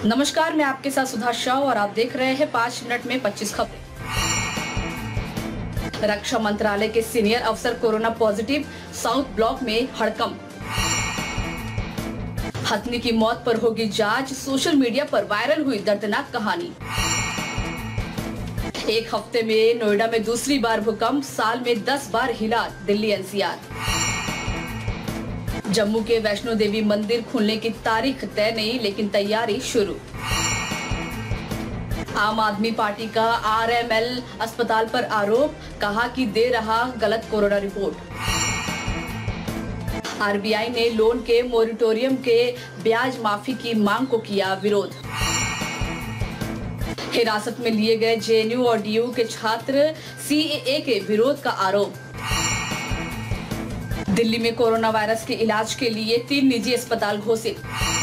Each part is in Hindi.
नमस्कार, मैं आपके साथ सुधा शाह और आप देख रहे हैं 5 मिनट में 25 खबरें। रक्षा मंत्रालय के सीनियर अफसर कोरोना पॉजिटिव, साउथ ब्लॉक में हड़कंप। हथनी की मौत पर होगी जांच, सोशल मीडिया पर वायरल हुई दर्दनाक कहानी। एक हफ्ते में नोएडा में दूसरी बार भूकंप, साल में 10 बार हिला दिल्ली एनसीआर। जम्मू के वैष्णो देवी मंदिर खुलने की तारीख तय नहीं, लेकिन तैयारी शुरू। आम आदमी पार्टी का आरएमएल अस्पताल पर आरोप, कहा कि दे रहा गलत कोरोना रिपोर्ट। आरबीआई ने लोन के मोरिटोरियम के ब्याज माफी की मांग को किया विरोध। हिरासत में लिए गए जेएनयू और डीयू के छात्र, सीएए के विरोध का आरोप। दिल्ली में कोरोना वायरस के इलाज के लिए 3 निजी अस्पताल घोषित।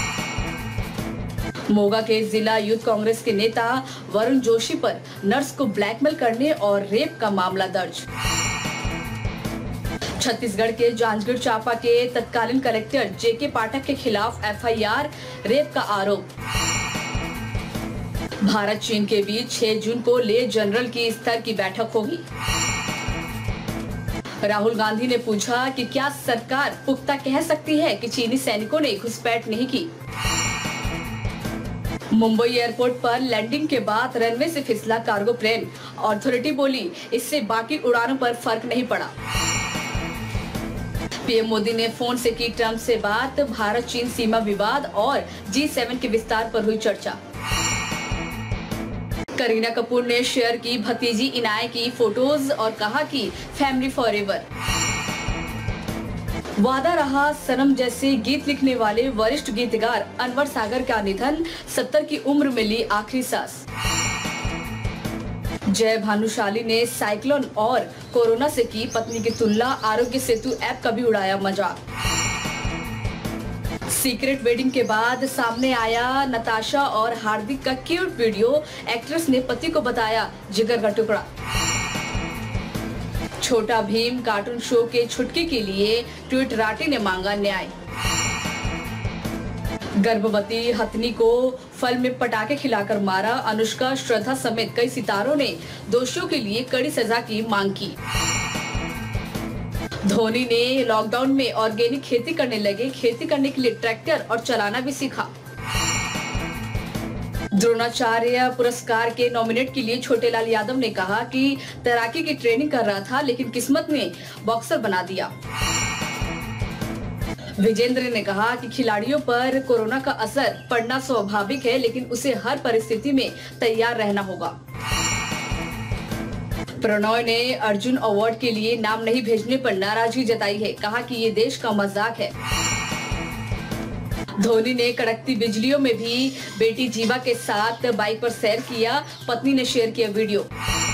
मोगा के जिला यूथ कांग्रेस के नेता वरुण जोशी पर नर्स को ब्लैकमेल करने और रेप का मामला दर्ज। छत्तीसगढ़ के जांजगीर चांपा के तत्कालीन कलेक्टर जेके पाठक के खिलाफ एफआईआर, रेप का आरोप। भारत चीन के बीच 6 जून को ले जनरल की स्तर की बैठक होगी। राहुल गांधी ने पूछा कि क्या सरकार पुख्ता कह सकती है कि चीनी सैनिकों ने घुसपैठ नहीं की। मुंबई एयरपोर्ट पर लैंडिंग के बाद रनवे से फिसला कार्गो प्लेन, अथॉरिटी बोली इससे बाकी उड़ानों पर फर्क नहीं पड़ा। पीएम मोदी ने फोन से की ट्रंप से बात, भारत चीन सीमा विवाद और G7 के विस्तार पर हुई चर्चा। करीना कपूर ने शेयर की भतीजी इनाया की फोटोज और कहा कि फैमिली फॉरएवर। वादा रहा सनम जैसे गीत लिखने वाले वरिष्ठ गीतकार अनवर सागर का निधन, 70 की उम्र में ली आखिरी सांस। जय भानुशाली ने साइक्लोन और कोरोना से की पत्नी की तुलना, आरोग्य सेतु ऐप का भी उड़ाया मजाक। सीक्रेट वेडिंग के बाद सामने आया नताशा और हार्दिक का क्यूट वीडियो, एक्ट्रेस ने पति को बताया जिगर का टुकड़ा। छोटा भीम कार्टून शो के छुटकी के लिए ट्विटराटी ने मांगा न्याय। गर्भवती हथनी को फल में पटाखे खिलाकर मारा, अनुष्का, श्रद्धा समेत कई सितारों ने दोषियों के लिए कड़ी सजा की मांग की। धोनी ने लॉकडाउन में ऑर्गेनिक खेती करने लगे, खेती करने के लिए ट्रैक्टर और चलाना भी सीखा। द्रोणाचार्य पुरस्कार के नॉमिनेट के लिए छोटेलाल यादव ने कहा कि तैराकी की ट्रेनिंग कर रहा था, लेकिन किस्मत ने बॉक्सर बना दिया। विजेंद्र ने कहा कि खिलाड़ियों पर कोरोना का असर पड़ना स्वाभाविक है, लेकिन उसे हर परिस्थिति में तैयार रहना होगा। प्रणॉय ने अर्जुन अवार्ड के लिए नाम नहीं भेजने पर नाराजगी जताई है, कहा कि ये देश का मजाक है। धोनी ने कड़कती बिजलियों में भी बेटी जीवा के साथ बाइक पर सैर किया, पत्नी ने शेयर किया वीडियो।